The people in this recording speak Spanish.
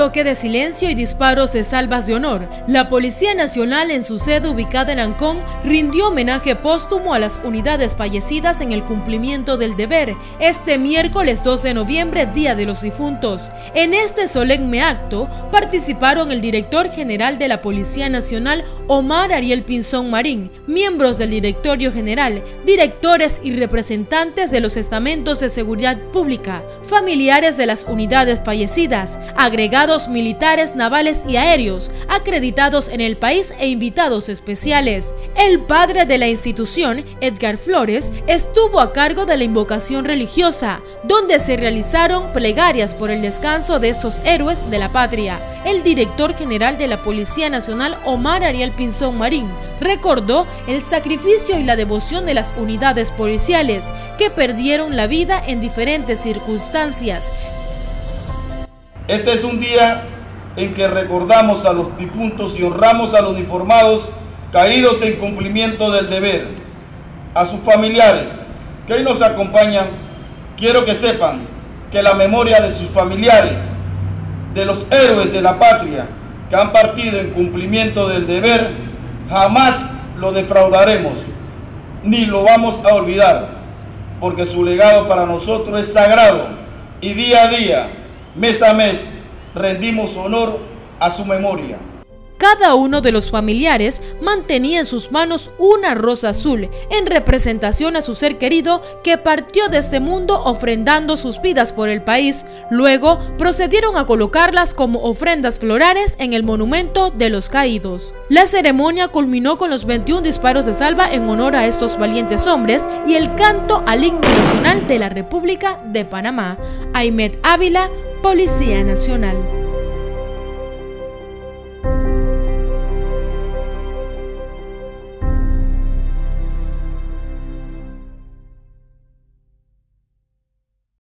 toque de silencio y disparos de salvas de honor, la Policía Nacional en su sede ubicada en Ancón rindió homenaje póstumo a las unidades fallecidas en el cumplimiento del deber este miércoles 2 de noviembre, Día de los Difuntos. En este solemne acto participaron el director general de la Policía Nacional, Omar Ariel Pinzón Marín, miembros del directorio general, directores y representantes de los estamentos de seguridad pública, familiares de las unidades fallecidas, agregados militares, navales y aéreos acreditados en el país e invitados especiales. El padre de la institución, Edgar Flores, estuvo a cargo de la invocación religiosa, donde se realizaron plegarias por el descanso de estos héroes de la patria. El director general de la Policía Nacional, Omar Ariel Pinzón Marín, recordó el sacrificio y la devoción de las unidades policiales que perdieron la vida en diferentes circunstancias. Este es un día en que recordamos a los difuntos y honramos a los uniformados caídos en cumplimiento del deber. A sus familiares que hoy nos acompañan, quiero que sepan que la memoria de sus familiares, de los héroes de la patria que han partido en cumplimiento del deber, jamás lo defraudaremos, ni lo vamos a olvidar, porque su legado para nosotros es sagrado y día a día, mes a mes, rendimos honor a su memoria. Cada uno de los familiares mantenía en sus manos una rosa azul en representación a su ser querido que partió de este mundo ofrendando sus vidas por el país. Luego procedieron a colocarlas como ofrendas florales en el monumento de los caídos. La ceremonia culminó con los 21 disparos de salva en honor a estos valientes hombres y el canto al himno nacional de la República de Panamá. Aymed Ávila, Policía Nacional.